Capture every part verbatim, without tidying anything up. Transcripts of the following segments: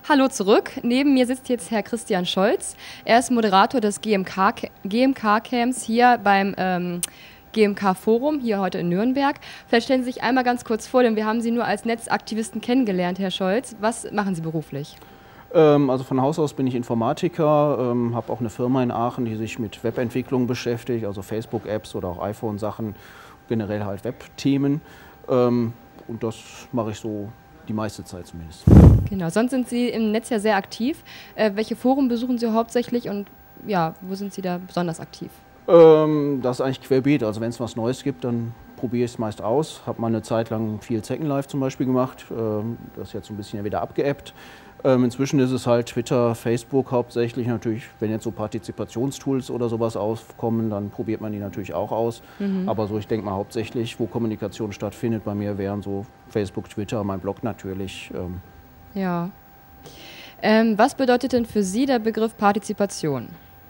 Hallo zurück. Neben mir sitzt jetzt Herr Christian Scholz. Er ist Moderator des G M K-Camps hier beim ähm, G M K-Forum, hier heute in Nürnberg. Vielleicht stellen Sie sich einmal ganz kurz vor, denn wir haben Sie nur als Netzaktivisten kennengelernt, Herr Scholz. Was machen Sie beruflich? Ähm, also von Haus aus bin ich Informatiker, ähm, habe auch eine Firma in Aachen, die sich mit Webentwicklung beschäftigt, also Facebook-Apps oder auch iPhone-Sachen, generell halt Web-Themen. Ähm, und das mache ich so die meiste Zeit zumindest. Genau, sonst sind Sie im Netz ja sehr aktiv. Äh, welche Foren besuchen Sie hauptsächlich und ja, wo sind Sie da besonders aktiv? Ähm, das ist eigentlich querbeet. Also wenn es was Neues gibt, dann probiere ich es meist aus. Habe mal eine Zeit lang viel Second Life zum Beispiel gemacht. Ähm, das ist jetzt so ein bisschen ja wieder abgeebbt. Ähm, inzwischen ist es halt Twitter, Facebook hauptsächlich. Natürlich, wenn jetzt so Partizipationstools oder sowas aufkommen, dann probiert man die natürlich auch aus. Mhm. Aber so, ich denke mal hauptsächlich, wo Kommunikation stattfindet, bei mir wären so Facebook, Twitter, mein Blog natürlich. Ähm. Ja. Ähm, was bedeutet denn für Sie der Begriff Partizipation?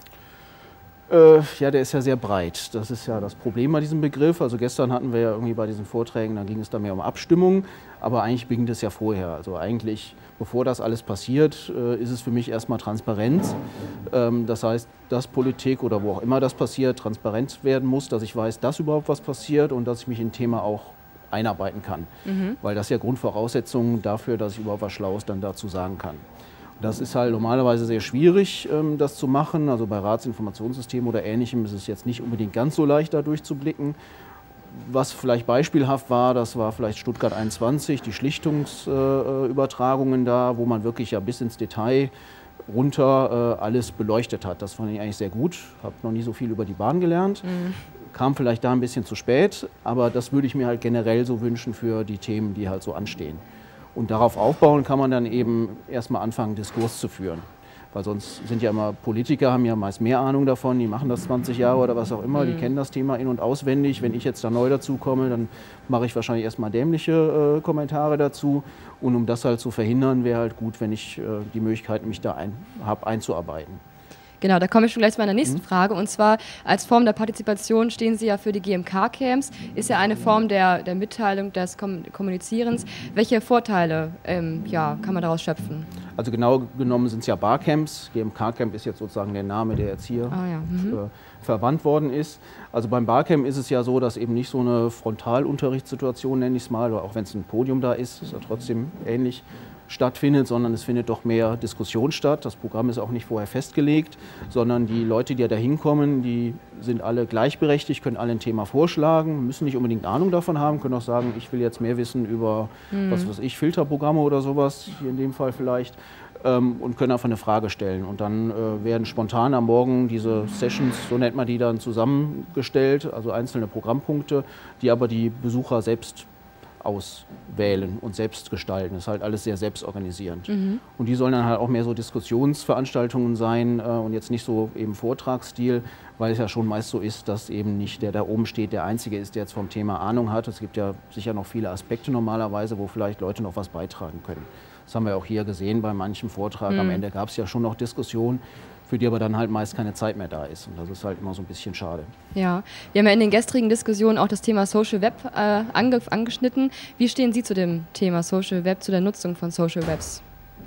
Äh, ja, der ist ja sehr breit. Das ist ja das Problem bei diesem Begriff. Also gestern hatten wir ja irgendwie bei diesen Vorträgen, da ging es da mehr um Abstimmung, aber eigentlich beginnt es ja vorher. Also eigentlich, bevor das alles passiert, äh, ist es für mich erstmal Transparenz. Ähm, das heißt, dass Politik oder wo auch immer das passiert, transparent werden muss, dass ich weiß, dass überhaupt was passiert und dass ich mich in ein Thema auch einarbeiten kann. Mhm. Weil das ja Grundvoraussetzungen dafür, dass ich überhaupt was Schlaues dann dazu sagen kann. Das ist halt normalerweise sehr schwierig, ähm, das zu machen. Also bei Ratsinformationssystemen oder Ähnlichem ist es jetzt nicht unbedingt ganz so leicht, da durchzublicken. Was vielleicht beispielhaft war, das war vielleicht Stuttgart einundzwanzig, die Schlichtungsübertragungen äh, da, wo man wirklich ja bis ins Detail runter äh, alles beleuchtet hat. Das fand ich eigentlich sehr gut. Habe noch nie so viel über die Bahn gelernt. Mhm. Kam vielleicht da ein bisschen zu spät, aber das würde ich mir halt generell so wünschen für die Themen, die halt so anstehen. Und darauf aufbauen kann man dann eben erstmal anfangen, Diskurs zu führen. Weil sonst sind ja immer Politiker, haben ja meist mehr Ahnung davon, die machen das zwanzig Jahre oder was auch immer, mhm. die kennen das Thema in- und auswendig. Wenn ich jetzt da neu dazu komme, dann mache ich wahrscheinlich erstmal dämliche äh, Kommentare dazu. Und um das halt zu verhindern, wäre halt gut, wenn ich äh, die Möglichkeit mich da ein, habe, einzuarbeiten. Genau, da komme ich schon gleich zu meiner nächsten mhm. Frage. Und zwar, als Form der Partizipation stehen Sie ja für die G M K-Camps. Ist ja eine Form der, der Mitteilung, des Kommunizierens. Welche Vorteile ähm, ja, kann man daraus schöpfen? Also genau genommen sind es ja Barcamps. G M K-Camp ist jetzt sozusagen der Name, der jetzt hier ah, ja. mhm. äh, verwandt worden ist. Also beim Barcamp ist es ja so, dass eben nicht so eine Frontalunterrichtssituation, nenne ich es mal, oder auch wenn es ein Podium da ist, ist ja trotzdem ähnlich, stattfindet, sondern es findet doch mehr Diskussion statt. Das Programm ist auch nicht vorher festgelegt, sondern die Leute, die da hinkommen, die sind alle gleichberechtigt, können alle ein Thema vorschlagen, müssen nicht unbedingt Ahnung davon haben, können auch sagen, ich will jetzt mehr wissen über, mhm. was weiß ich, Filterprogramme oder sowas, hier in dem Fall vielleicht, ähm, und können einfach eine Frage stellen. Und dann äh, werden spontan am Morgen diese Sessions, so nennt man die dann, zusammengestellt, also einzelne Programmpunkte, die aber die Besucher selbst auswählen und selbst gestalten. Das ist halt alles sehr selbstorganisierend. Mhm. Und die sollen dann halt auch mehr so Diskussionsveranstaltungen sein äh, und jetzt nicht so eben Vortragsstil, weil es ja schon meist so ist, dass eben nicht der da oben steht, der Einzige ist, der jetzt vom Thema Ahnung hat. Es gibt ja sicher noch viele Aspekte normalerweise, wo vielleicht Leute noch was beitragen können. Das haben wir auch hier gesehen bei manchem Vortrag. Mhm. Am Ende gab es ja schon noch Diskussionen, für die aber dann halt meist keine Zeit mehr da ist. Und das ist halt immer so ein bisschen schade. Ja, wir haben ja in den gestrigen Diskussionen auch das Thema Social Web äh, ange angeschnitten. Wie stehen Sie zu dem Thema Social Web, zu der Nutzung von Social Webs?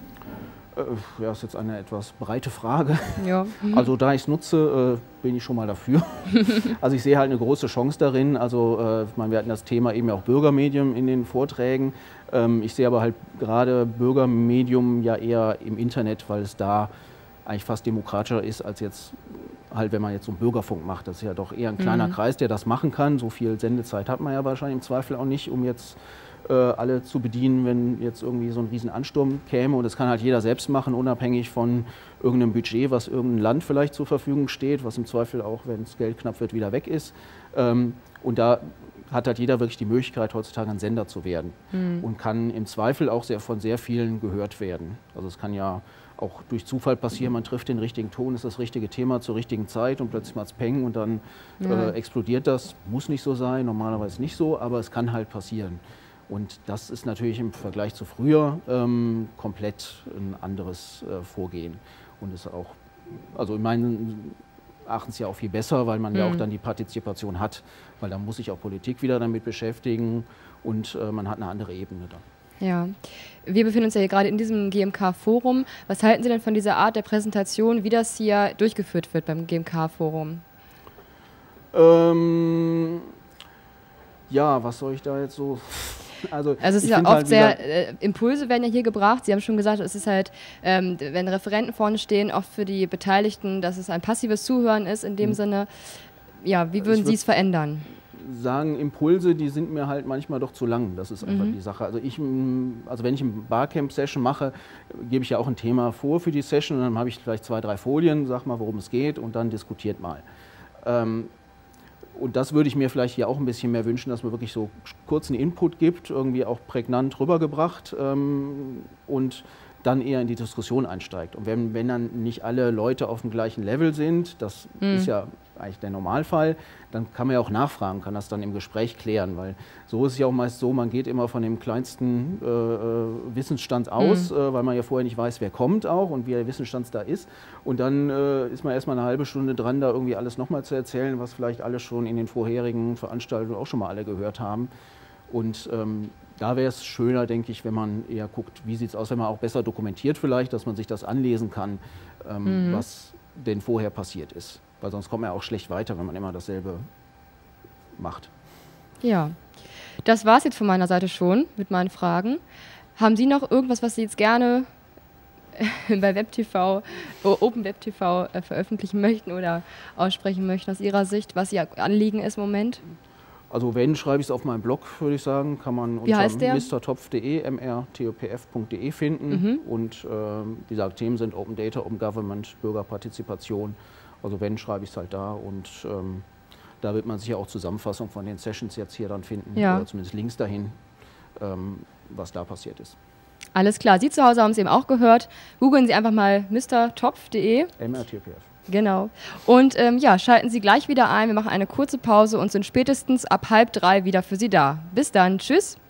Äh, ja, das ist jetzt eine etwas breite Frage. Ja. Mhm. Also da ich es nutze, äh, bin ich schon mal dafür. Also ich sehe halt eine große Chance darin. Also äh, ich meine, wir hatten das Thema eben ja auch Bürgermedium in den Vorträgen. Ähm, ich sehe aber halt gerade Bürgermedium ja eher im Internet, weil es da eigentlich fast demokratischer ist, als jetzt halt, wenn man jetzt so einen Bürgerfunk macht. Das ist ja doch eher ein kleiner mhm. Kreis, der das machen kann. So viel Sendezeit hat man ja wahrscheinlich im Zweifel auch nicht, um jetzt äh, alle zu bedienen, wenn jetzt irgendwie so ein riesen Ansturm käme. Und das kann halt jeder selbst machen, unabhängig von irgendeinem Budget, was irgendein Land vielleicht zur Verfügung steht, was im Zweifel auch, wenn das Geld knapp wird, wieder weg ist. Ähm, und da hat halt jeder wirklich die Möglichkeit, heutzutage ein Sender zu werden mhm. und kann im Zweifel auch sehr, von sehr vielen gehört werden. Also es kann ja auch durch Zufall passieren, man trifft den richtigen Ton, ist das richtige Thema zur richtigen Zeit und plötzlich macht es Peng und dann ja. äh, explodiert das. Muss nicht so sein, normalerweise nicht so, aber es kann halt passieren. Und das ist natürlich im Vergleich zu früher ähm, komplett ein anderes äh, Vorgehen. Und ist auch, also in meinen Erachtens ja auch viel besser, weil man mhm. ja auch dann die Partizipation hat, weil dann muss sich auch Politik wieder damit beschäftigen und äh, man hat eine andere Ebene dann. Ja. Wir befinden uns ja hier gerade in diesem G M K-Forum. Was halten Sie denn von dieser Art der Präsentation, wie das hier durchgeführt wird beim G M K-Forum? Ähm, ja, was soll ich da jetzt so... Also, also es ist ja oft halt sehr, äh, Impulse werden ja hier gebracht. Sie haben schon gesagt, es ist halt, ähm, wenn Referenten vorne stehen, oft für die Beteiligten, dass es ein passives Zuhören ist in dem mhm. Sinne. Ja, wie würden Sie es verändern? Sagen, Impulse, die sind mir halt manchmal doch zu lang. Das ist einfach mhm. die Sache. Also, ich, also wenn ich eine Barcamp-Session mache, gebe ich ja auch ein Thema vor für die Session und dann habe ich vielleicht zwei, drei Folien, sag mal, worum es geht und dann diskutiert mal. Ähm, Und das würde ich mir vielleicht hier auch ein bisschen mehr wünschen, dass man wirklich so kurzen Input gibt, irgendwie auch prägnant rübergebracht ähm, und dann eher in die Diskussion einsteigt. Und wenn, wenn dann nicht alle Leute auf dem gleichen Level sind, das mhm. ist ja eigentlich der Normalfall, dann kann man ja auch nachfragen, kann das dann im Gespräch klären, weil so ist es ja auch meist so, man geht immer von dem kleinsten äh, Wissensstand aus, mhm. äh, weil man ja vorher nicht weiß, wer kommt auch und wie der Wissensstand da ist. Und dann äh, ist man erstmal eine halbe Stunde dran, da irgendwie alles nochmal zu erzählen, was vielleicht alle schon in den vorherigen Veranstaltungen auch schon mal alle gehört haben. Und ähm, da wäre es schöner, denke ich, wenn man eher guckt, wie sieht es aus, wenn man auch besser dokumentiert vielleicht, dass man sich das anlesen kann, ähm, mhm. was denn vorher passiert ist. Weil sonst kommt man ja auch schlecht weiter, wenn man immer dasselbe macht. Ja, das war es jetzt von meiner Seite schon mit meinen Fragen. Haben Sie noch irgendwas, was Sie jetzt gerne bei WebTV, Open WebTV äh, veröffentlichen möchten oder aussprechen möchten aus Ihrer Sicht, was Ihr Anliegen ist im Moment? Also wenn, schreibe ich es auf meinem Blog, würde ich sagen, kann man unter mistertopf punkt de, m r t o p f punkt de finden. Mhm. Und äh, wie gesagt, Themen sind Open Data, Open Government, Bürgerpartizipation. Also wenn, schreibe ich es halt da und ähm, da wird man sicher auch Zusammenfassung von den Sessions jetzt hier dann finden, ja. oder zumindest Links dahin, ähm, was da passiert ist. Alles klar, Sie zu Hause haben es eben auch gehört. Googeln Sie einfach mal mistertopf punkt de. M R T O P F. Genau. Und ähm, ja, schalten Sie gleich wieder ein. Wir machen eine kurze Pause und sind spätestens ab halb drei wieder für Sie da. Bis dann. Tschüss.